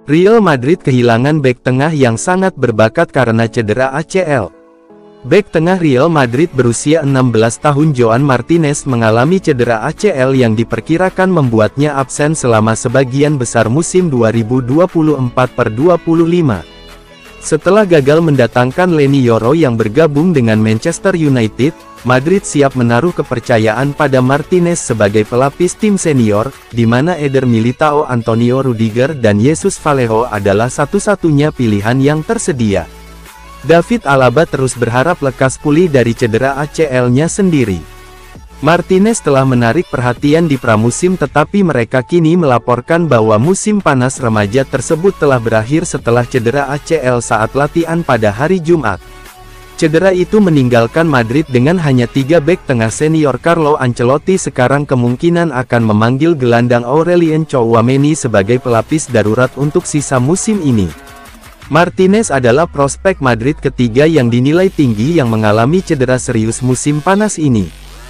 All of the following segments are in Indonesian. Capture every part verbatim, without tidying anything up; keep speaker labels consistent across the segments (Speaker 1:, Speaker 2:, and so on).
Speaker 1: Real Madrid kehilangan bek tengah yang sangat berbakat karena cedera A C L. Bek tengah Real Madrid berusia enam belas tahun Joan Martinez mengalami cedera A C L yang diperkirakan membuatnya absen selama sebagian besar musim dua ribu dua puluh empat per dua puluh lima. Setelah gagal mendatangkan Leny Yoro yang bergabung dengan Manchester United, Madrid siap menaruh kepercayaan pada Martinez sebagai pelapis tim senior, di mana Eder Militao, Antonio Rudiger dan Jesus Vallejo adalah satu-satunya pilihan yang tersedia. David Alaba terus berharap lekas pulih dari cedera A C L-nya sendiri. Martinez telah menarik perhatian di pramusim, tetapi mereka kini melaporkan bahwa musim panas remaja tersebut telah berakhir setelah cedera A C L saat latihan pada hari Jumat. Cedera itu meninggalkan Madrid dengan hanya tiga bek tengah senior. Carlo Ancelotti sekarang kemungkinan akan memanggil gelandang Aurelien Tchouaméni sebagai pelapis darurat untuk sisa musim ini. Martinez adalah prospek Madrid ketiga yang dinilai tinggi yang mengalami cedera serius musim panas ini.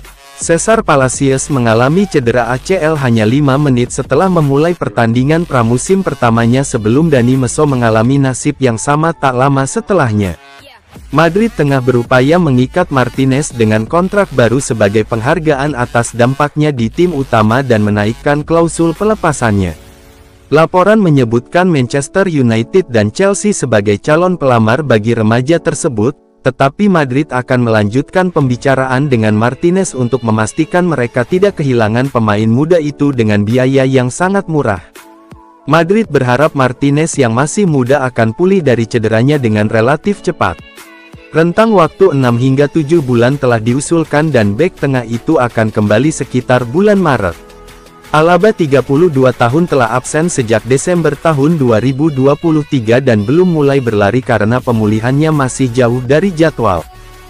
Speaker 1: Cesar Palacios mengalami cedera A C L hanya lima menit setelah memulai pertandingan pramusim pertamanya sebelum Dani Meso mengalami nasib yang sama tak lama setelahnya. Madrid tengah berupaya mengikat Martinez dengan kontrak baru sebagai penghargaan atas dampaknya di tim utama dan menaikkan klausul pelepasannya. Laporan menyebutkan Manchester United dan Chelsea sebagai calon pelamar bagi remaja tersebut, tetapi Madrid akan melanjutkan pembicaraan dengan Martinez untuk memastikan mereka tidak kehilangan pemain muda itu dengan biaya yang sangat murah. Madrid berharap Martinez yang masih muda akan pulih dari cederanya dengan relatif cepat. Rentang waktu enam hingga tujuh bulan telah diusulkan dan bek tengah itu akan kembali sekitar bulan Maret. Alaba tiga puluh dua tahun telah absen sejak Desember tahun dua ribu dua puluh tiga dan belum mulai berlari karena pemulihannya masih jauh dari jadwal.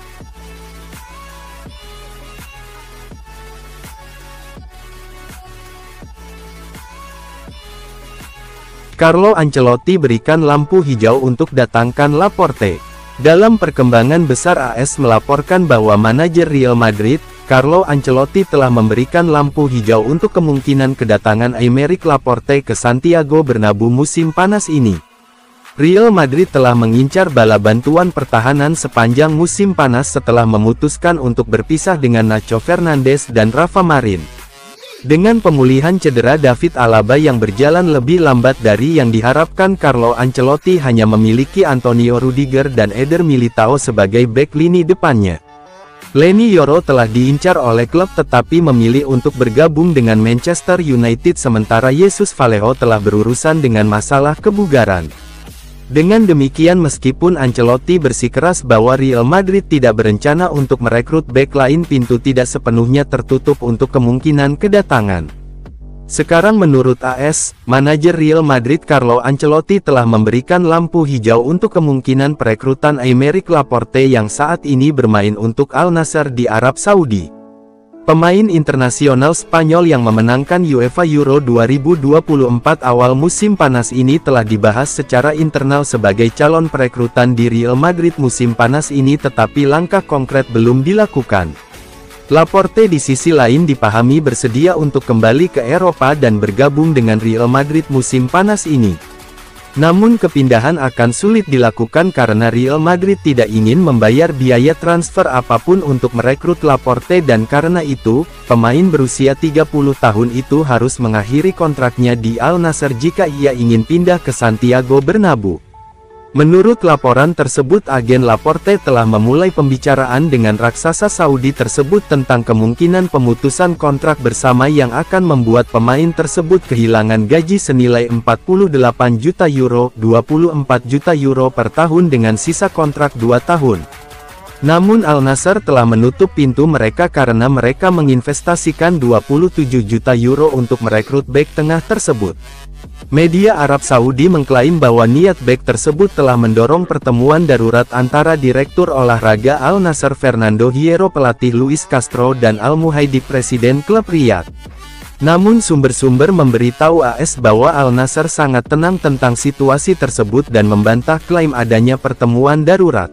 Speaker 1: Carlo Ancelotti berikan lampu hijau untuk datangkan Laporte. Dalam perkembangan besar, A S melaporkan bahwa manajer Real Madrid, Carlo Ancelotti telah memberikan lampu hijau untuk kemungkinan kedatangan Aymeric Laporte ke Santiago Bernabeu musim panas ini. Real Madrid telah mengincar bala bantuan pertahanan sepanjang musim panas setelah memutuskan untuk berpisah dengan Nacho Fernandes dan Rafa Marin. Dengan pemulihan cedera David Alaba yang berjalan lebih lambat dari yang diharapkan, Carlo Ancelotti hanya memiliki Antonio Rudiger dan Eder Militao sebagai bek lini depannya. Leny Yoro telah diincar oleh klub tetapi memilih untuk bergabung dengan Manchester United, sementara Jesus Vallejo telah berurusan dengan masalah kebugaran. Dengan demikian, meskipun Ancelotti bersikeras bahwa Real Madrid tidak berencana untuk merekrut bek lain, pintu tidak sepenuhnya tertutup untuk kemungkinan kedatangan. Sekarang menurut A S, manajer Real Madrid Carlo Ancelotti telah memberikan lampu hijau untuk kemungkinan perekrutan Aymeric Laporte yang saat ini bermain untuk Al Nassr di Arab Saudi. Pemain internasional Spanyol yang memenangkan UEFA Euro dua ribu dua puluh empat awal musim panas ini telah dibahas secara internal sebagai calon perekrutan di Real Madrid musim panas ini, tetapi langkah konkret belum dilakukan. Laporte di sisi lain dipahami bersedia untuk kembali ke Eropa dan bergabung dengan Real Madrid musim panas ini. Namun kepindahan akan sulit dilakukan karena Real Madrid tidak ingin membayar biaya transfer apapun untuk merekrut Laporte, dan karena itu, pemain berusia tiga puluh tahun itu harus mengakhiri kontraknya di Al Nassr jika ia ingin pindah ke Santiago Bernabeu. Menurut laporan tersebut, agen Laporte telah memulai pembicaraan dengan raksasa Saudi tersebut tentang kemungkinan pemutusan kontrak bersama yang akan membuat pemain tersebut kehilangan gaji senilai empat puluh delapan juta euro, dua puluh empat juta euro per tahun dengan sisa kontrak dua tahun. Namun Al Nassr telah menutup pintu mereka karena mereka menginvestasikan dua puluh tujuh juta euro untuk merekrut bek tengah tersebut. Media Arab Saudi mengklaim bahwa niat bek tersebut telah mendorong pertemuan darurat antara Direktur Olahraga Al Nassr Fernando Hierro, pelatih Luis Castro dan Al Muhaidib, presiden klub Riyadh. Namun sumber-sumber memberitahu A S bahwa Al Nassr sangat tenang tentang situasi tersebut dan membantah klaim adanya pertemuan darurat.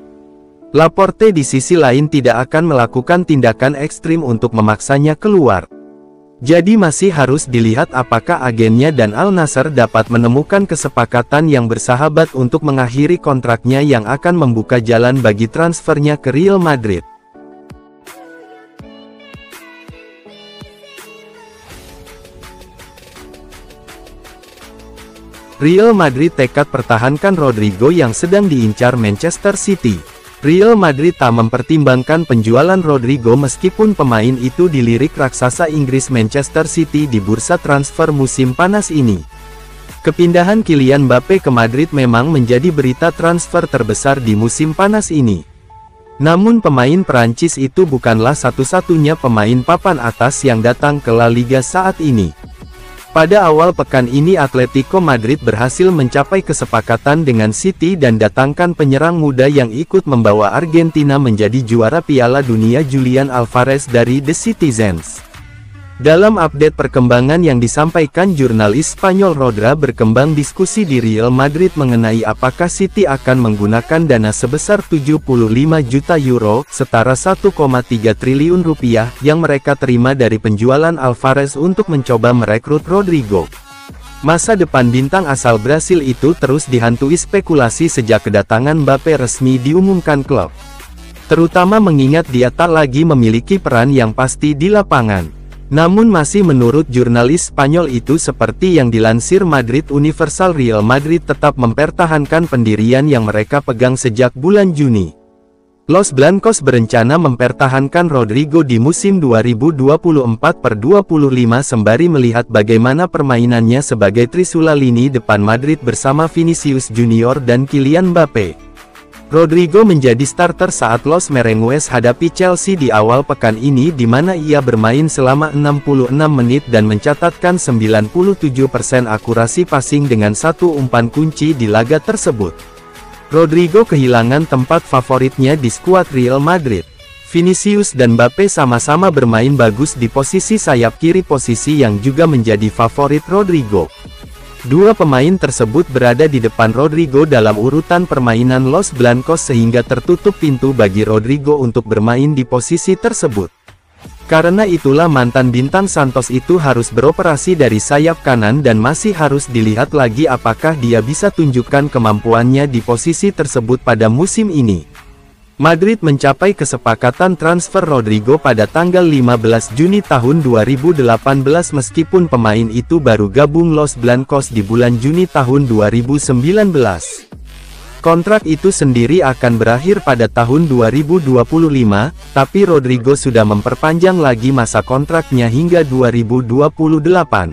Speaker 1: Laporte di sisi lain tidak akan melakukan tindakan ekstrim untuk memaksanya keluar. Jadi masih harus dilihat apakah agennya dan Al Nassr dapat menemukan kesepakatan yang bersahabat untuk mengakhiri kontraknya yang akan membuka jalan bagi transfernya ke Real Madrid. Real Madrid tekad pertahankan Rodrigo yang sedang diincar Manchester City. Real Madrid tak mempertimbangkan penjualan Rodrigo meskipun pemain itu dilirik raksasa Inggris Manchester City di bursa transfer musim panas ini. Kepindahan Kylian Mbappe ke Madrid memang menjadi berita transfer terbesar di musim panas ini. Namun pemain Perancis itu bukanlah satu-satunya pemain papan atas yang datang ke La Liga saat ini. Pada awal pekan ini Atletico Madrid berhasil mencapai kesepakatan dengan City dan datangkan penyerang muda yang ikut membawa Argentina menjadi juara Piala Dunia Julian Alvarez dari The Citizens. Dalam update perkembangan yang disampaikan jurnalis Spanyol Rodra, berkembang diskusi di Real Madrid mengenai apakah City akan menggunakan dana sebesar tujuh puluh lima juta euro, setara satu koma tiga triliun rupiah, yang mereka terima dari penjualan Alvarez untuk mencoba merekrut Rodrigo. Masa depan bintang asal Brasil itu terus dihantui spekulasi sejak kedatangan Mbappe resmi diumumkan klub. Terutama mengingat dia tak lagi memiliki peran yang pasti di lapangan. Namun masih menurut jurnalis Spanyol itu, seperti yang dilansir Madrid Universal, Real Madrid tetap mempertahankan pendirian yang mereka pegang sejak bulan Juni. Los Blancos berencana mempertahankan Rodrigo di musim dua ribu dua puluh empat per dua puluh lima sembari melihat bagaimana permainannya sebagai trisula lini depan Madrid bersama Vinicius Junior dan Kylian Mbappe. Rodrigo menjadi starter saat Los Merengues hadapi Chelsea di awal pekan ini, di mana ia bermain selama enam puluh enam menit dan mencatatkan sembilan puluh tujuh persen akurasi passing dengan satu umpan kunci di laga tersebut. Rodrigo kehilangan tempat favoritnya di skuad Real Madrid. Vinicius dan Mbappe sama-sama bermain bagus di posisi sayap kiri, posisi yang juga menjadi favorit Rodrigo. Dua pemain tersebut berada di depan Rodrigo dalam urutan permainan Los Blancos sehingga tertutup pintu bagi Rodrigo untuk bermain di posisi tersebut. Karena itulah mantan bintang Santos itu harus beroperasi dari sayap kanan dan masih harus dilihat lagi apakah dia bisa tunjukkan kemampuannya di posisi tersebut pada musim ini. Madrid mencapai kesepakatan transfer Rodrigo pada tanggal lima belas Juni tahun dua ribu delapan belas meskipun pemain itu baru gabung Los Blancos di bulan Juni tahun dua ribu sembilan belas. Kontrak itu sendiri akan berakhir pada tahun dua ribu dua puluh lima, tapi Rodrigo sudah memperpanjang lagi masa kontraknya hingga dua ribu dua puluh delapan.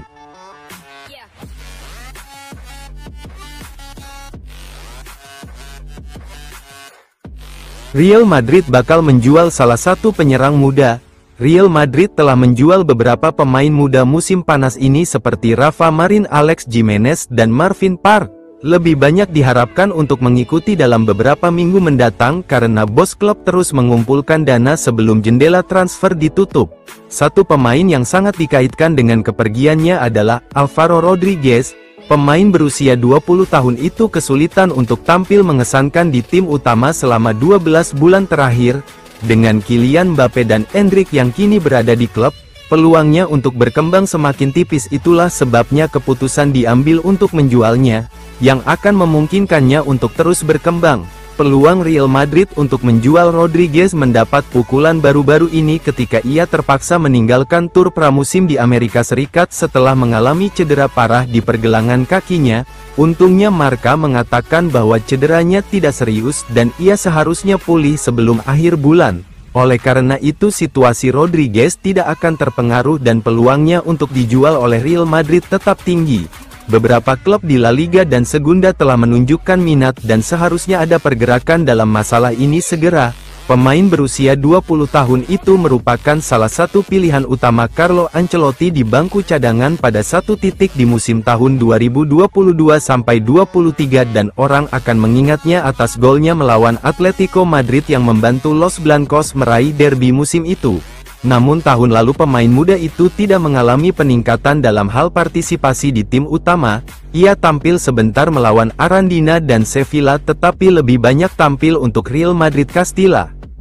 Speaker 1: Real Madrid bakal menjual salah satu penyerang muda. Real Madrid telah menjual beberapa pemain muda musim panas ini seperti Rafa Marin, Alex Jimenez, dan Marvin Park. Lebih banyak diharapkan untuk mengikuti dalam beberapa minggu mendatang karena bos klub terus mengumpulkan dana sebelum jendela transfer ditutup. Satu pemain yang sangat dikaitkan dengan kepergiannya adalah Alvaro Rodriguez. Pemain berusia dua puluh tahun itu kesulitan untuk tampil mengesankan di tim utama selama dua belas bulan terakhir. Dengan Kylian Mbappe dan Endrick yang kini berada di klub, peluangnya untuk berkembang semakin tipis. Itulah sebabnya keputusan diambil untuk menjualnya, yang akan memungkinkannya untuk terus berkembang. Peluang Real Madrid untuk menjual Rodriguez mendapat pukulan baru-baru ini ketika ia terpaksa meninggalkan tur pramusim di Amerika Serikat setelah mengalami cedera parah di pergelangan kakinya. Untungnya Marca mengatakan bahwa cederanya tidak serius dan ia seharusnya pulih sebelum akhir bulan. Oleh karena itu situasi Rodriguez tidak akan terpengaruh dan peluangnya untuk dijual oleh Real Madrid tetap tinggi. Beberapa klub di La Liga dan Segunda telah menunjukkan minat dan seharusnya ada pergerakan dalam masalah ini segera. Pemain berusia dua puluh tahun itu merupakan salah satu pilihan utama Carlo Ancelotti di bangku cadangan pada satu titik di musim tahun dua ribu dua puluh dua sampai dua puluh tiga dan orang akan mengingatnya atas golnya melawan Atletico Madrid yang membantu Los Blancos meraih derby musim itu. Namun tahun lalu pemain muda itu tidak mengalami peningkatan dalam hal partisipasi di tim utama. Ia tampil sebentar melawan Arandina dan Sevilla tetapi lebih banyak tampil untuk Real Madrid Castilla.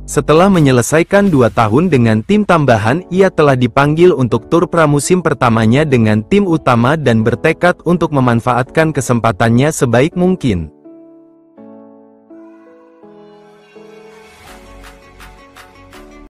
Speaker 1: Setelah menyelesaikan dua tahun dengan tim tambahan, ia telah dipanggil untuk tur pramusim pertamanya dengan tim utama dan bertekad untuk memanfaatkan kesempatannya sebaik mungkin.